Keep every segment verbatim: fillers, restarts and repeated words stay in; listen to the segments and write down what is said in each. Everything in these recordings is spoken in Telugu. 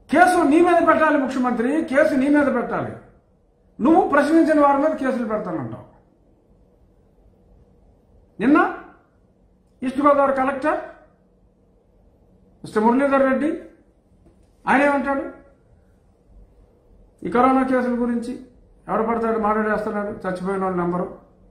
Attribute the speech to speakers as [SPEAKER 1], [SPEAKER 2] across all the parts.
[SPEAKER 1] కేసు నీ మీద పెట్టాలి ముఖ్యమంత్రి, కేసు నీ మీద పెట్టాలి. నువ్వు ప్రశ్నించిన వారి మీద కేసులు పెడతానంటావు. నిన్న east Godavari collector mister Muralidhar Reddy ఆయన ఏమంటాడు? ఈ కరోనా కేసుల గురించి ఎవరు పడతాడు మాట్లాడేస్తున్నాడు, చచ్చిపోయిన వాళ్ళ నెంబరు.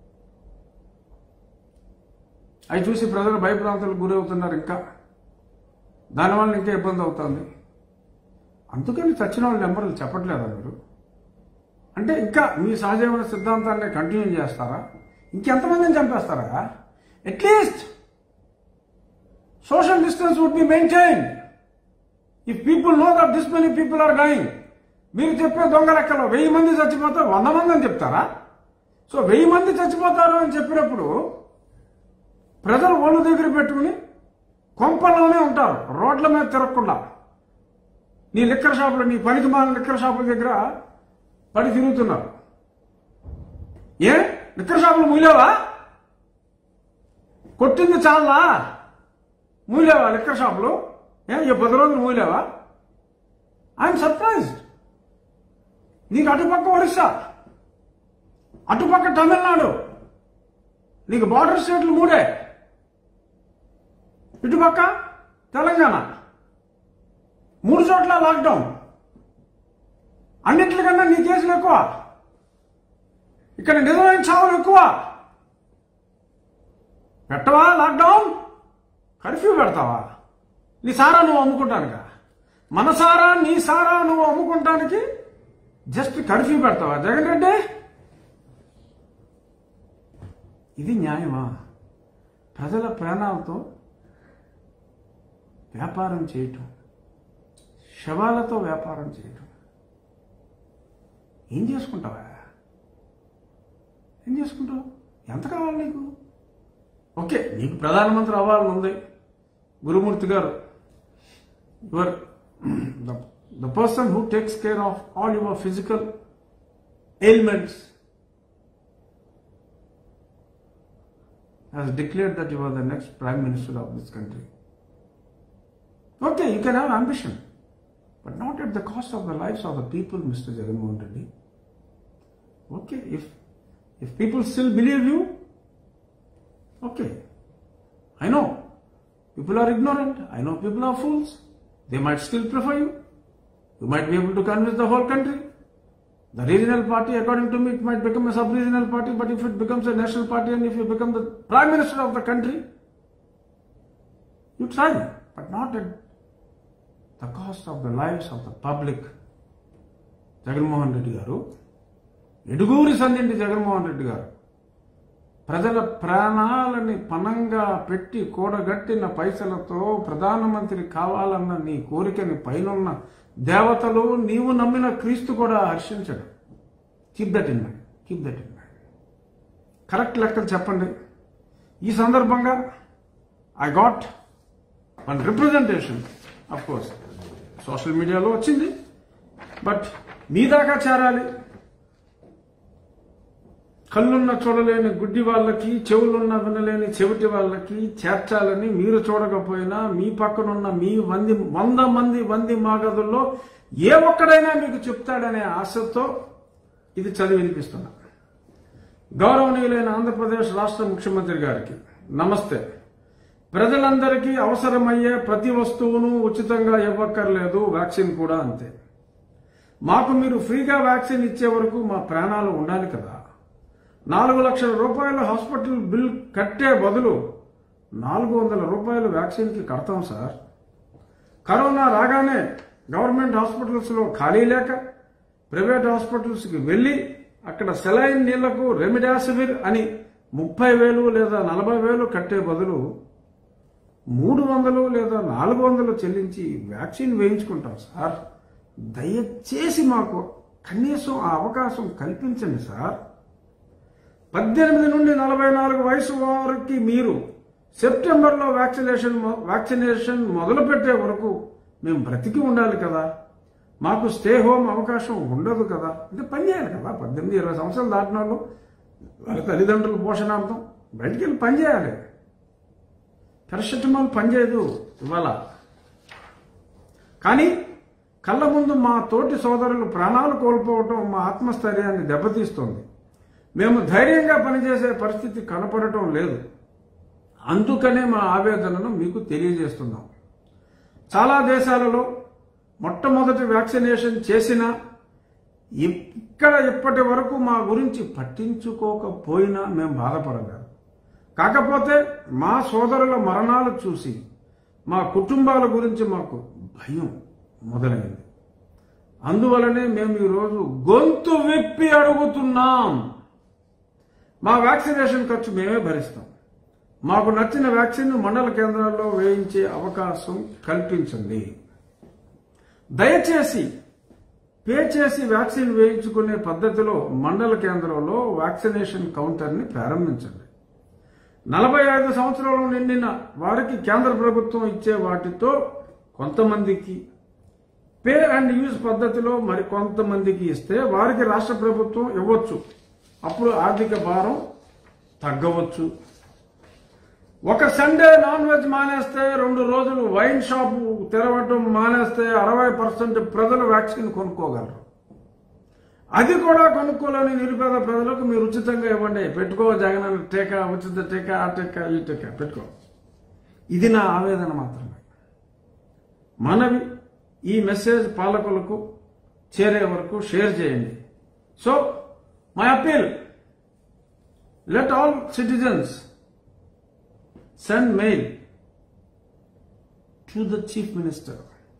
[SPEAKER 1] అవి చూసి ప్రజలు భయభ్రాంతులకు గురవుతున్నారు. ఇంకా దానివల్ల ఇంకా ఇబ్బంది అవుతుంది. అందుకని చచ్చిన వాళ్ళ నెంబర్లు చెప్పట్లేదా మీరు? అంటే ఇంకా మీ సహజీవన సిద్ధాంతాన్ని కంటిన్యూ చేస్తారా? ఇంకెంతమందిని చంపేస్తారా? At least social distance would be maintain if people know that this many people are dying. మీరు చెప్పే దొంగ లెక్కలో వెయ్యి మంది చచ్చిపోతారు, వంద మంది అని చెప్తారా? సో వెయ్యి మంది చచ్చిపోతారు అని చెప్పినప్పుడు ప్రజలు ఒళ్ళు దగ్గర పెట్టుకుని కొంపల్లోనే ఉంటారు, రోడ్ల మీద తిరగకుండా. నీ లిక్కర్ షాపులు, నీ పనికి మాలిన లిక్కర్ షాపుల దగ్గర పడి తిరుగుతున్నారు. ఏ లిక్కర్ షాపులు మూలేవా? కొట్టింది చాలా మూలేవా లిక్కర్ షాపులు? ఏ ఈ పది రోజులు మూలేవా? I'm surprised. నీకు అటుపక్క ఒరిస్సా, అటుపక్క తమిళనాడు, నీకు బార్డర్ స్టేట్లు మూడే, ఇటుపక్క తెలంగాణ, మూడు చోట్ల లాక్డౌన్. అన్నింటికన్నా నీ కేసులు ఎక్కువ, ఇక్కడ నిజమైన చావులు ఎక్కువ. పెట్టవా లాక్డౌన్? కర్ఫ్యూ పెడతావా? నీ సారా నువ్వు అమ్ముకుంటానుగా, మన సారా నీ సారా నువ్వు అమ్ముకుంటానికి జస్ట్ కర్ఫ్యూ పెడతావా జగన్ రెడ్డి? ఇది న్యాయమా? ప్రజల ప్రాణాలతో వ్యాపారం చేయటం, శవాలతో వ్యాపారం చేయటం ఏం చేసుకుంటావా? ఏం చేసుకుంటావు? ఎంత కావాలి నీకు? ఓకే, నీకు ప్రధానమంత్రి అవ్వాలని ఉంది Gurumurthy garu. Your the person who takes care of all your physical ailments has declared that you are the next Prime Minister of this country. Okay, you can have ambition, but not at the cost of the lives of the people, Mister Jagan Mohan Reddy. Okay, if if people still believe you, okay. I know people are ignorant. I know people are fools. They might still prefer you. You might be able to convince the whole country. The regional party, according to me, it might become a sub-regional party, but if it becomes a national party and if you become the Prime Minister of the country, you try, but not at the cost of the lives of the public. Jagan Mohan Reddy garu, Eduguri Sandinti Jaganmohan Reddy garu ప్రజల ప్రాణాలని పణంగా పెట్టి కూడగట్టిన పైసలతో ప్రధానమంత్రి కావాలన్న నీ కోరికని పైనున్న దేవతలు, నీవు నమ్మిన క్రీస్తు కూడా హర్షించడు. Keep that in mind, keep that in mind. Correct లెక్కలు చెప్పండి. ఈ సందర్భంగా I got one representation. Of course social మీడియాలో వచ్చింది, బట్ మీ దాకా చేరాలి. కళ్ళున్న చూడలేని గుడ్డి వాళ్ళకి, చెవులున్న వినలేని చెవిటి వాళ్ళకి చేర్చాలని మీరు చూడకపోయినా మీ పక్కనున్న మీ వంది వంద మంది వంది మాగదుల్లో ఏ ఒక్కడైనా మీకు చెప్తాడనే ఆశతో ఇది చదివి వినిపిస్తున్నా. గౌరవనీయులైన ఆంధ్రప్రదేశ్ రాష్ట్ర ముఖ్యమంత్రి గారికి నమస్తే. ప్రజలందరికీ అవసరమయ్యే ప్రతి వస్తువును ఉచితంగా ఇవ్వక్కర్లేదు, వ్యాక్సిన్ కూడా అంతే. మాకు మీరు ఫ్రీగా వ్యాక్సిన్ ఇచ్చే వరకు మా ప్రాణాలు ఉండాలి కదా. నాలుగు లక్షల రూపాయల హాస్పిటల్ బిల్ కట్టే బదులు నాలుగు వందల రూపాయలు వ్యాక్సిన్కి కడతాం సార్. కరోనా రాగానే గవర్నమెంట్ హాస్పిటల్స్లో ఖాళీ లేక ప్రైవేట్ హాస్పిటల్స్కి వెళ్ళి అక్కడ సెలైన్ నీళ్లకు రెమిడాసివిర్ అని ముప్పై వేలు లేదా నలభై వేలు కట్టే బదులు మూడు వందలు లేదా నాలుగు వందలు చెల్లించి వ్యాక్సిన్ వేయించుకుంటాం సార్. దయచేసి మాకు కనీసం ఆ అవకాశం కల్పించండి సార్. పద్దెనిమిది నుండి నలభై నాలుగు వయసు వారికి మీరు సెప్టెంబర్లో వ్యాక్సినేషన్ వ్యాక్సినేషన్ మొదలుపెట్టే వరకు మేము బ్రతికి ఉండాలి కదా. మాకు స్టే హోమ్ అవకాశం ఉండదు కదా. అంటే పని చేయాలి కదా. పద్దెనిమిది ఇరవై సంవత్సరాలు దాటిన వాళ్ళు వాళ్ళ తల్లిదండ్రుల పోషణార్థం బయటికి వెళ్ళి పని చేయాలి. పారాసిటమాల్ పని చేయదు ఇవాళ. కానీ కళ్ళ ముందు మా తోటి సోదరులు ప్రాణాలు కోల్పోవటం మా ఆత్మస్థైర్యాన్ని దెబ్బతీస్తోంది. మేము ధైర్యంగా పనిచేసే పరిస్థితి కనపడటం లేదు. అందుకనే మా ఆవేదనను మీకు తెలియజేస్తున్నాం. చాలా దేశాలలో మొట్టమొదటి వ్యాక్సినేషన్ చేసినా ఇక్కడ ఇప్పటి వరకు మా గురించి పట్టించుకోకపోయినా మేము బాధపడలేదు. కాకపోతే మా సోదరుల మరణాలు చూసి మా కుటుంబాల గురించి మాకు భయం మొదలైంది. అందువలనే మేము ఈరోజు గొంతు విప్పి అడుగుతున్నాం. మా వ్యాక్సినేషన్ ఖర్చు మేమే భరిస్తాం. మాకు నచ్చిన వ్యాక్సిన్ మండల కేంద్రాల్లో వేయించే అవకాశం కల్పించండి. దయచేసి పే చేసి వ్యాక్సిన్ వేయించుకునే పద్ధతిలో మండల కేంద్రంలో వ్యాక్సినేషన్ కౌంటర్ని ప్రారంభించండి. నలభై ఐదు సంవత్సరాలు నిండిన వారికి కేంద్ర ప్రభుత్వం ఇచ్చే వాటితో కొంతమందికి, పే అండ్ యూజ్ పద్ధతిలో మరి కొంతమందికి ఇస్తే వారికి రాష్ట్ర ప్రభుత్వం ఇవ్వచ్చు. అప్పుడు ఆర్థిక భారం తగ్గవచ్చు. ఒక సండే నాన్ వెజ్ మానేస్తే, రెండు రోజులు వైన్ షాపు తెరవటం మానేస్తే అరవై పర్సెంట్ ప్రజలు వ్యాక్సిన్ కొనుక్కోగలరు. అది కూడా కొనుక్కోలేని నిరుపేద ప్రజలకు మీరు ఉచితంగా ఇవ్వండి. పెట్టుకో జగన్ టీకా, ఉచిత టీకా, ఆ టీకా, ఈ టీకా పెట్టుకో. ఇది నా ఆవేదన మాత్రమే. మనవి ఈ మెసేజ్ పాలకులకు చేరే వరకు షేర్ చేయండి. So my appeal, let all citizens send mail to the chief minister.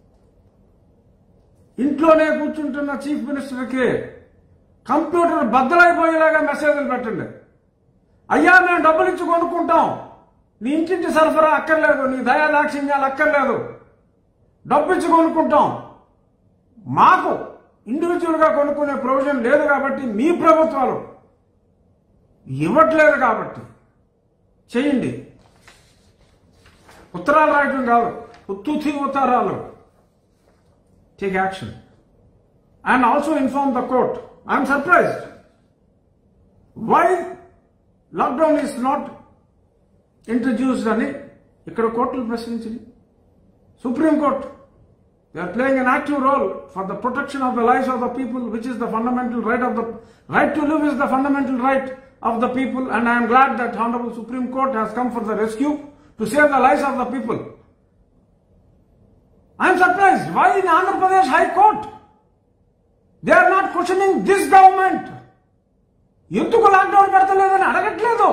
[SPEAKER 1] ఇంట్లోనే కూర్చుంటున్న చీఫ్ మినిస్టర్కి కంప్యూటర్ బద్దలైపోయేలాగా మెసేజ్లు పెట్టండి. అయ్యా, మేము డబ్బులు ఇచ్చి కొనుక్కుంటాం, నీ ఇంటింటి సరఫరా అక్కర్లేదు, నీ దయా దాక్షిణ్యాలు అక్కర్లేదు, డబ్బు ఇచ్చి కొనుక్కుంటాం. మాకు ఇండివిజువల్గా కొనుక్కునే ప్రొవిజన్ లేదు కాబట్టి, మీ ప్రభుత్వాలు ఇవ్వట్లేదు కాబట్టి చేయండి. ఉత్తరాలు రాయటం కాదు, ఉత్తుతి ఉత్తరాలు. Take action and also inform the court. I'm surprised why lockdown is not introduced అని ఇక్కడ కోర్టులు ప్రశ్నించింది. Supreme court, they are playing an active role for the protection of the lives of the people, which is the fundamental right of the right to live is the fundamental right of the people. And I'm glad that honourable supreme court has come for the rescue to save the lives of the people. I am surprised why in Andhra Pradesh High Court they are not questioning this government. ఎందుకు లాక్డౌన్ పెడతలేదని అడగట్లేదు.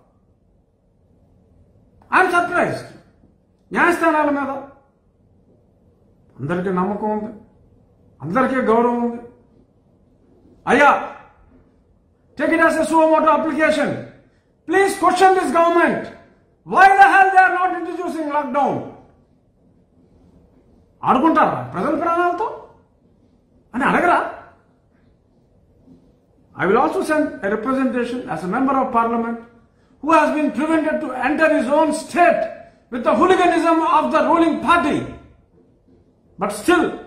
[SPEAKER 1] I am surprised. న్యాయస్థానాల మీద అందరికీ నమ్మకం ఉంది, అందరికీ గౌరవం ఉంది. అయ్యా, take it as a suo motu application. Please question this government. Why the hell they are not introducing lockdown? ఆడుకుంటారా ప్రజల ప్రాణాలతో అని అడగరా? I will also send a representation as a member of parliament who has been prevented to enter his own state with the hooliganism of the ruling party. But still,